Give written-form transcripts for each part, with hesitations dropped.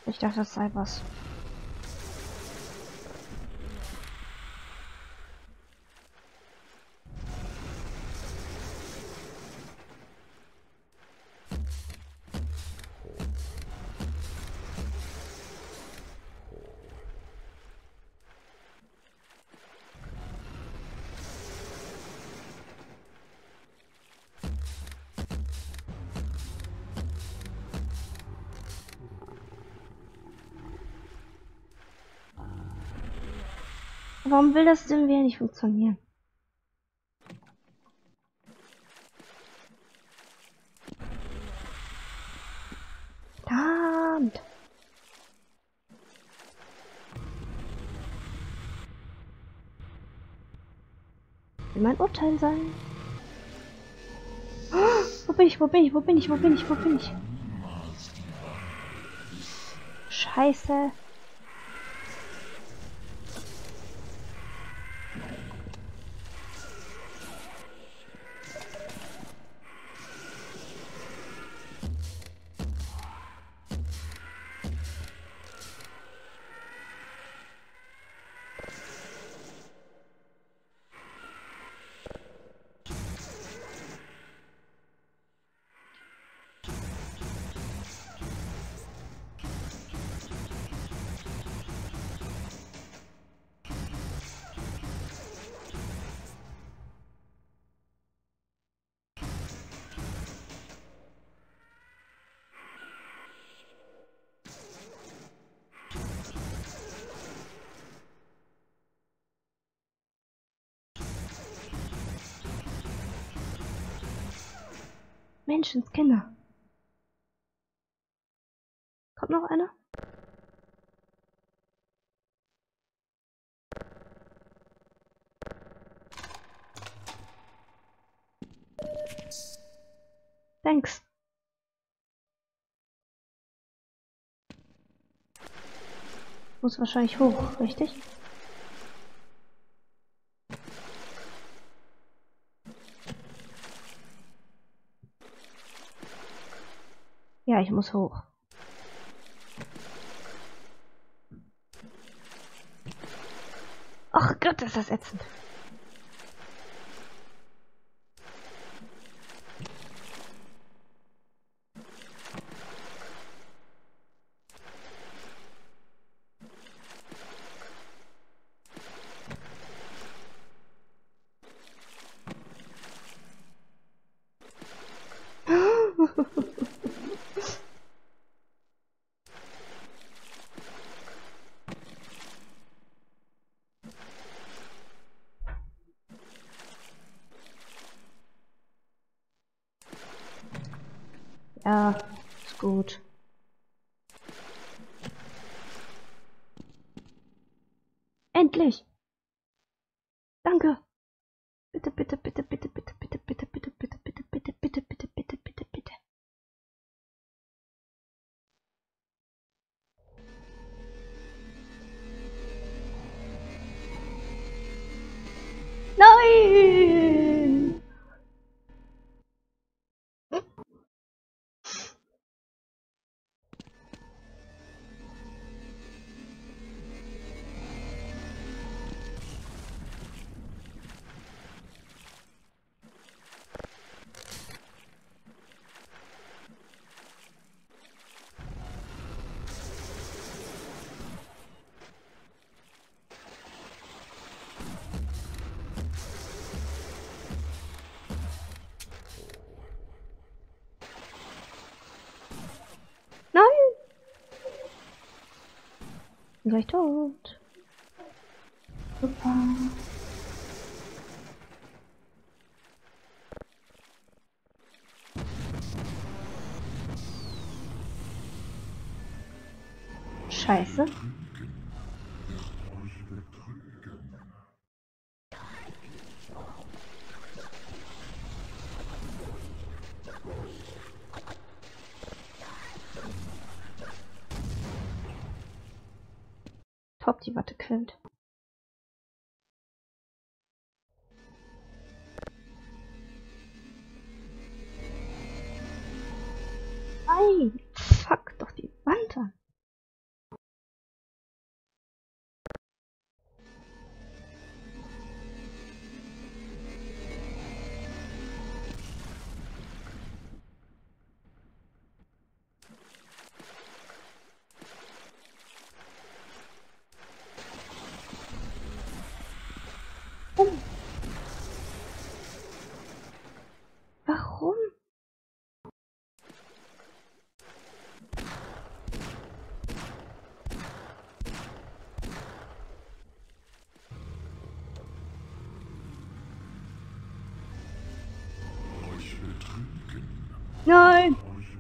Ich dachte, das sei was. Warum will das denn wieder nicht funktionieren? Verdammt! Will mein Urteil sein? Oh, wo bin ich? Wo bin ich? Wo bin ich? Wo bin ich? Wo bin ich? Scheiße! Menschenskinder. Kommt noch einer? Thanks. Muss wahrscheinlich hoch, richtig? Ja, ich muss hoch. Ach Gott, ist das ätzend. Ja, ist gut. Endlich! Danke! Bitte, bitte, bitte, bitte, bitte, bitte, bitte, bitte, bitte, bitte, bitte, bitte, bitte, bitte, bitte, bitte. Nein! Nein! Bin gleich tot. Super. Scheiße. Top, die Watte quillt. Nein! Fuck doch die Wand an. Warum? Nein!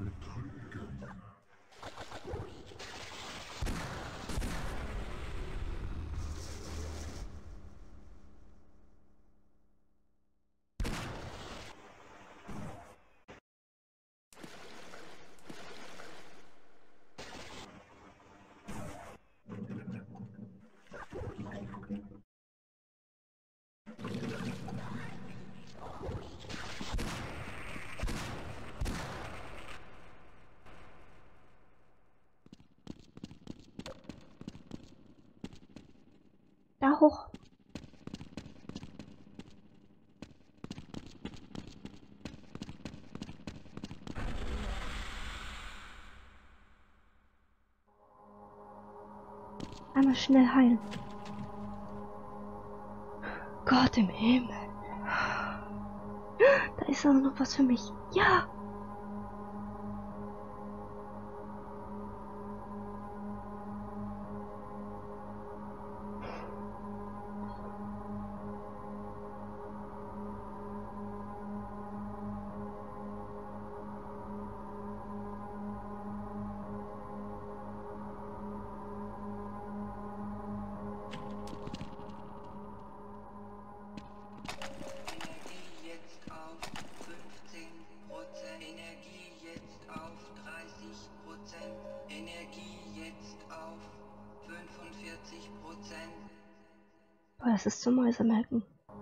Da hoch. Einmal schnell heilen. Gott im Himmel. Da ist auch noch was für mich. Ja! Boah, das ist zum Mäusemelken.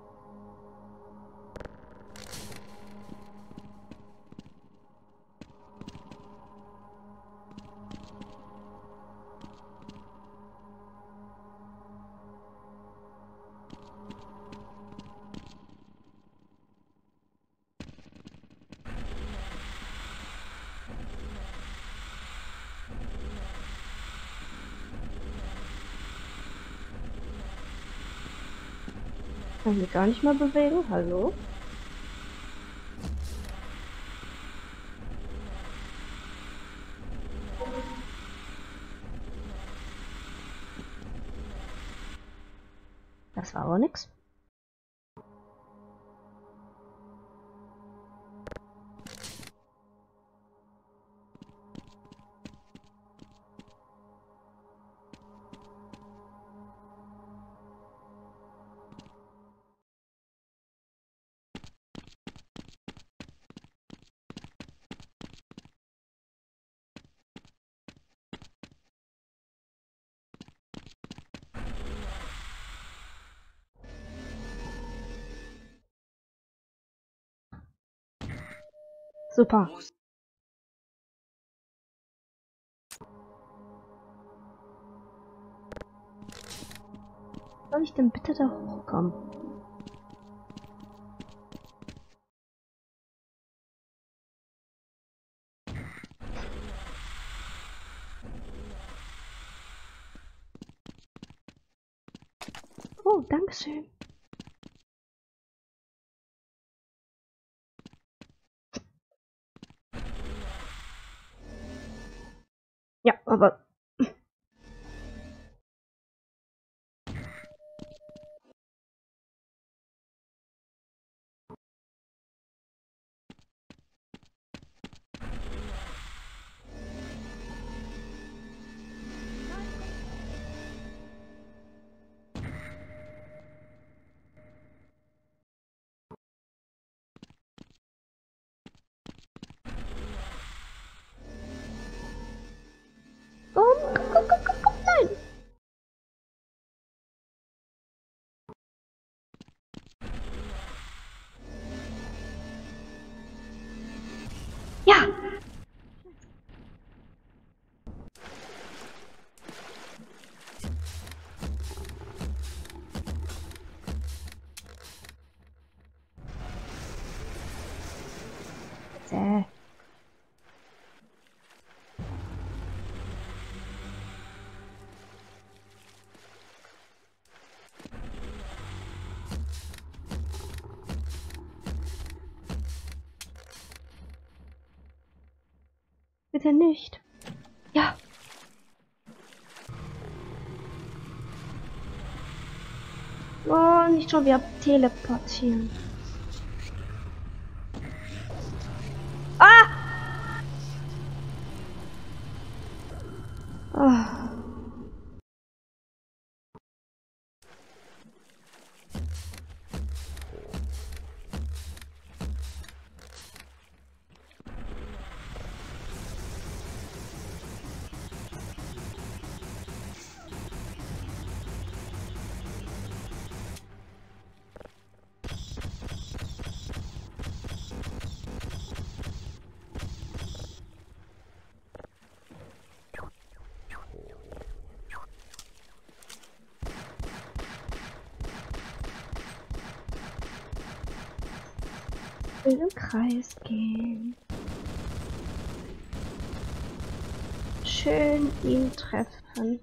Kann ich mich gar nicht mehr bewegen? Hallo? Das war aber nix. Super. Soll ich denn bitte da hochkommen? Oh, dankeschön. Ja, aber... Komm, nein! Ja! Bitte. Bitte nicht. Ja. Oh, nicht schon wieder teleportieren. Ah! Oh. Ich will im Kreis gehen. Schön ihn treffen.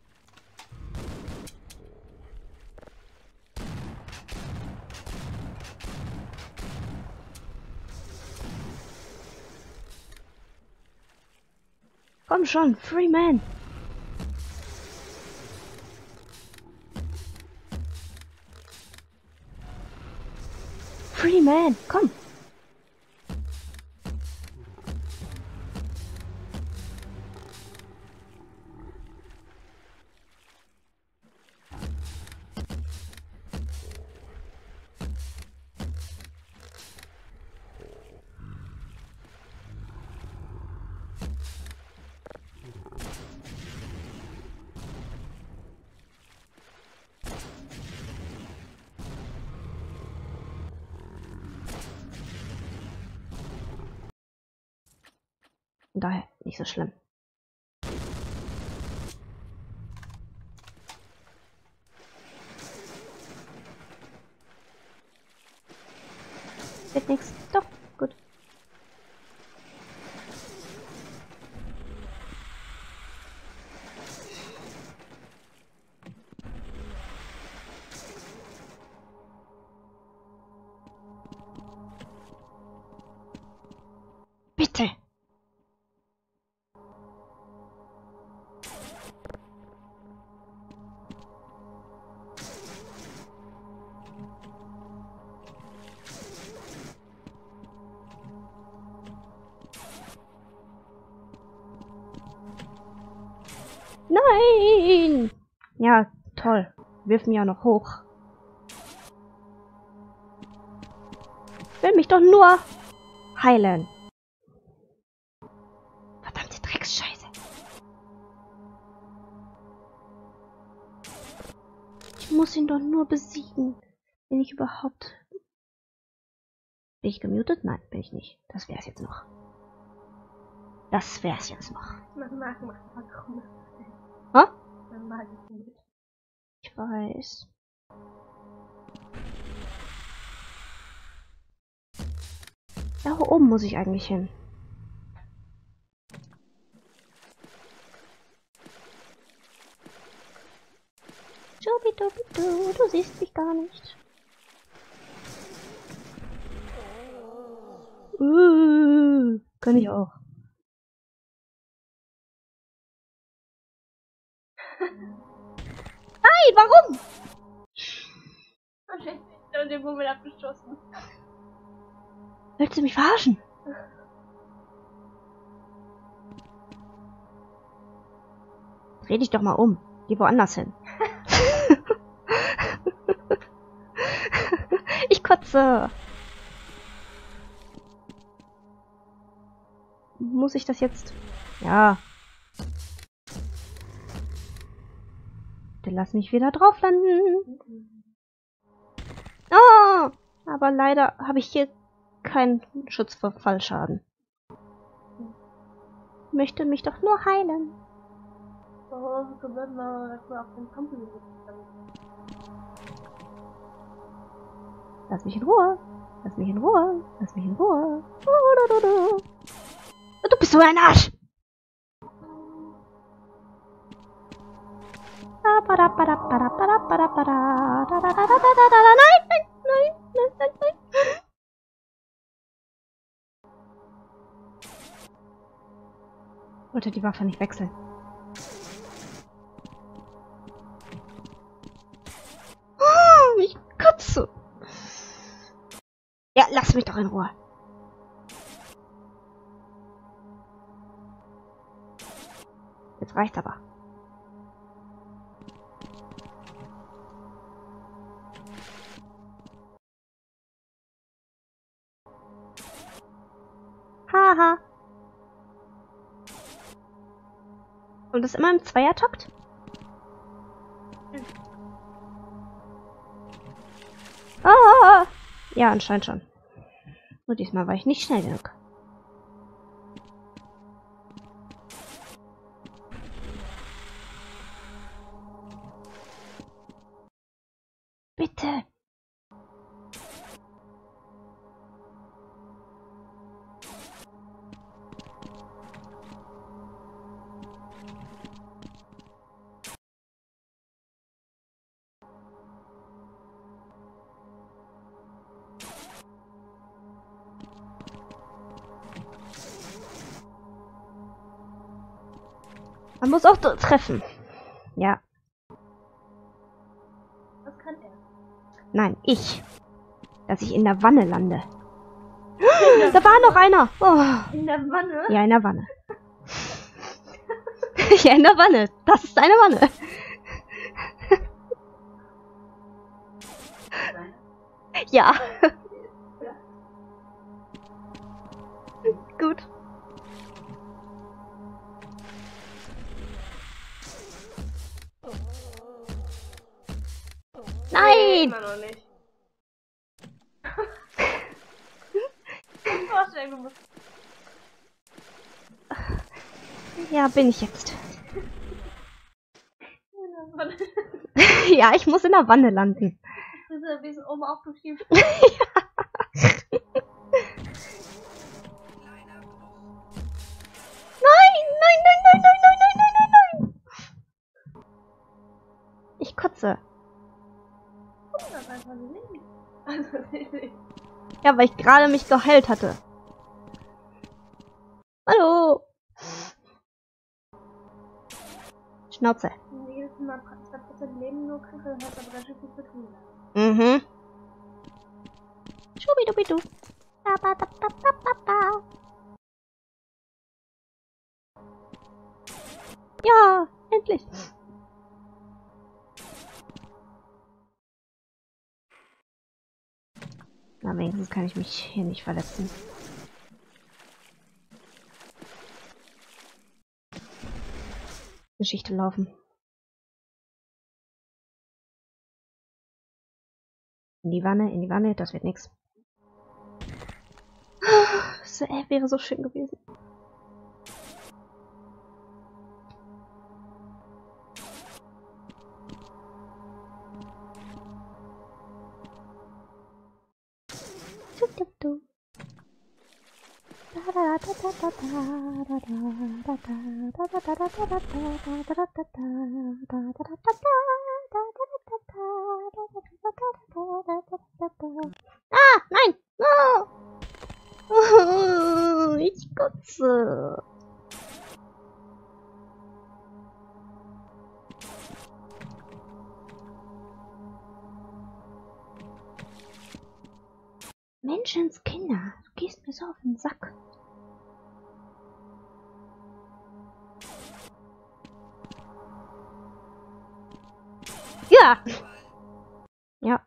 Komm schon, Freeman. Freeman, komm. Daher nicht so schlimm. Wird nichts. Doch, gut. Bitte. Nein! Ja, toll. Wirf mich ja noch hoch. Will mich doch nur heilen. Verdammte Drecksscheiße. Ich muss ihn doch nur besiegen. Bin ich überhaupt... Bin ich gemutet? Nein, bin ich nicht. Das wär's jetzt noch. Das wär's jetzt noch. Man mag kaum. Hä? Man mag es nicht. Ich weiß. Da oben muss ich eigentlich hin. Schubidubidu, du siehst mich gar nicht. Kann ich auch. Nein, warum? Und den Bummel abgeschossen. Willst du mich verarschen? Dreh dich doch mal um. Geh woanders hin. Ich kotze. Muss ich das jetzt? Ja. Dann lass mich wieder drauf landen. Oh, aber leider habe ich hier keinen Schutz vor Fallschaden. Ich möchte mich doch nur heilen. Lass mich in Ruhe. Lass mich in Ruhe. Lass mich in Ruhe. Du bist so ein Arsch. Nein. Wollte die Waffe nicht wechseln. Oh, ich kotze. Ja, lass mich doch in Ruhe. Jetzt reicht's aber. Haha. Und das immer im Zweiertakt? Ah, ja, anscheinend schon. Nur diesmal war ich nicht schnell genug. Bitte. Man muss auch treffen. Ja. Was kann er? Nein, ich. Dass ich in der Wanne lande. Da war noch einer. Oh. In der Wanne? Ja, in der Wanne. Ja, in der Wanne. Das ist eine Wanne. Ja. Gut. Nein! Immer noch nicht. Vorstellen, du musst. Ja, bin ich jetzt. In der Wanne. Ja, ich muss in der Wanne landen. Wie so oben aufgeschieben. Nein! Ich kotze. Das ist einfach nicht. Also, Ja, weil ich gerade mich geheilt hatte. Hallo! Schnauze. jedes Mal 2% Leben nur kriege, dann hat aber ganz schön viel zu tun. Mhm. Schubidubidu. Ba, ba, ba, ba, ba, ba, ba. Ja, endlich. Na, wenigstens kann ich mich hier nicht verletzen. Geschichte laufen. In die Wanne, das wird nix. Das wäre so schön gewesen. Ah, nein! Oh. Ich kotze. Menschenskinder, du gehst mir so auf den Sack. Ja. Ja.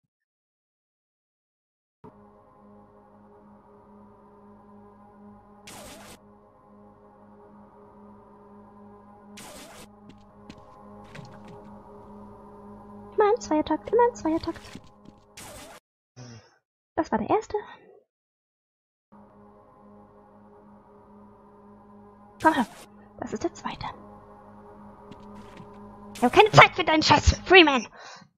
Immer ein Zweiertakt, immer ein Zweiertakt. Das war der erste. Komm her. Das ist der zweite. Ich habe keine Zeit für deinen Scheiß, Freeman.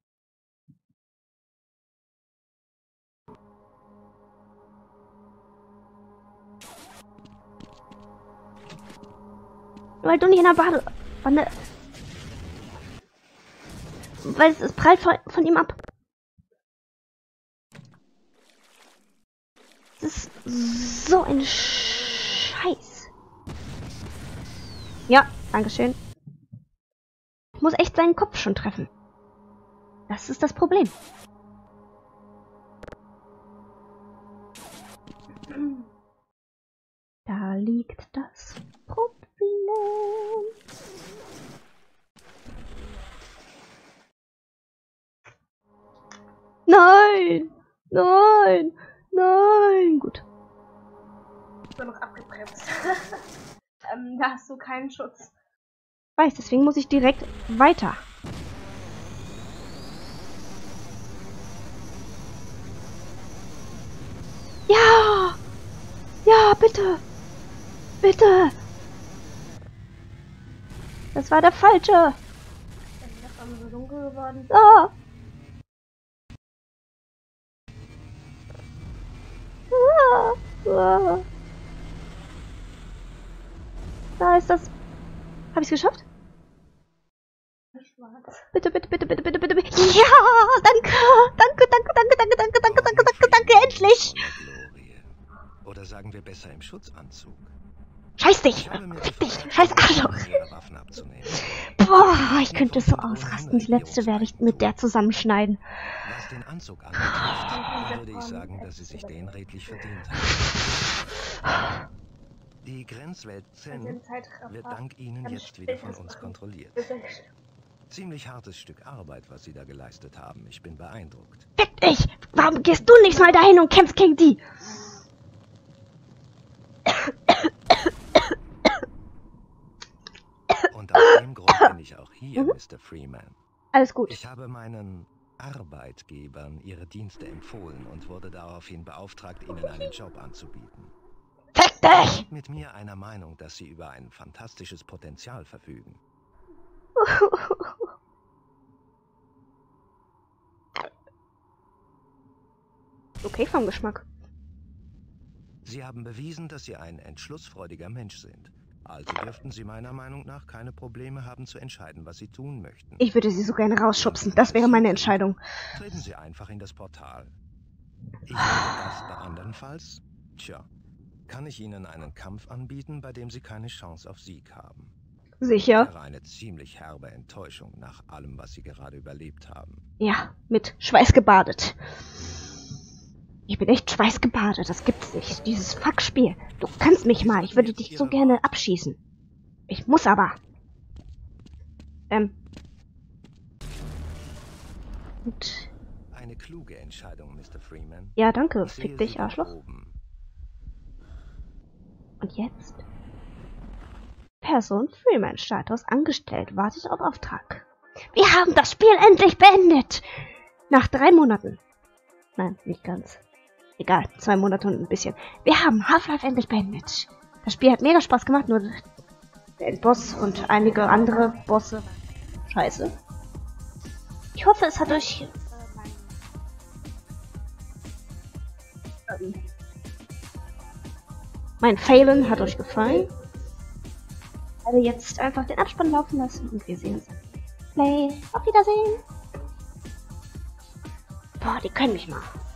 Weil du nicht in der Badewanne... Weil es prallt von ihm ab. Das ist so ein Scheiß. Ja, dankeschön. Ich muss echt seinen Kopf schon treffen. Das ist das Problem. Da liegt das Problem. Nein! Nein! Nein! Gut. Ich bin noch abgebremst. Da hast du keinen Schutz. Weiß, deswegen muss ich direkt weiter. Ja! Ja, bitte! Bitte! Das war der falsche! Das war mir so dunkel geworden. Ah! Ah! Ah! Da ist das. Habe ich es geschafft? Schwarz. Bitte, bitte, bitte, bitte, bitte, bitte, bitte. Ja, danke, danke, danke, danke, danke, danke, danke, danke, danke, danke, endlich. Oder sagen wir besser im Schutzanzug. Scheiß dich, fick dich, scheiß Arschloch. Boah, ich könnte so ausrasten. Die letzte werde ich mit der zusammenschneiden. Was den Anzug anbetrifft, würde ich sagen, dass sie sich den redlich verdient hat. Die Grenzwelt Zen wird dank Ihnen jetzt wieder von uns kontrolliert. Ziemlich hartes Stück Arbeit, was Sie da geleistet haben. Ich bin beeindruckt. Fick dich! Warum gehst du nicht mal dahin und kämpfst gegen die? Und aus dem Grund bin ich auch hier, Mr. Freeman. Alles gut. Ich habe meinen Arbeitgebern Ihre Dienste empfohlen und wurde daraufhin beauftragt, Ihnen einen Job anzubieten. Fick dich! Mit mir einer Meinung, dass Sie über ein fantastisches Potenzial verfügen. Okay vom Geschmack. Sie haben bewiesen, dass Sie ein entschlussfreudiger Mensch sind. Also dürften Sie meiner Meinung nach keine Probleme haben zu entscheiden, was Sie tun möchten. Ich würde sie so gerne rausschubsen. Das wäre meine Entscheidung. Treten Sie einfach in das Portal. Ich hätte das bei andernfalls. Tja, kann ich Ihnen einen Kampf anbieten, bei dem Sie keine Chance auf Sieg haben. Sicher? Wäre eine ziemlich herbe Enttäuschung nach allem, was Sie gerade überlebt haben. Ja, mit Schweiß gebadet. Ich bin echt schweißgebadet, das gibt's nicht. Dieses Fuckspiel. Du kannst mich mal, ich würde dich so gerne abschießen. Ich muss aber. Und Eine kluge Entscheidung, Mr. Freeman. ja, danke. Ich sehe Fick dich, Sie da Arschloch. oben. Und jetzt? Person Freeman, Status angestellt, wartet auf Auftrag. Wir haben das Spiel endlich beendet! Nach 3 Monaten. Nein, nicht ganz. Egal, 2 Monate und ein bisschen. Wir haben Half-Life endlich beendet. Das Spiel hat mega Spaß gemacht, nur der Boss und einige andere Bosse. Scheiße. Ich hoffe, es hat euch... Mein Failen hat euch gefallen. Ich werde jetzt einfach den Abspann laufen lassen und wir sehen uns. Play. Auf Wiedersehen. Boah, die können mich mal.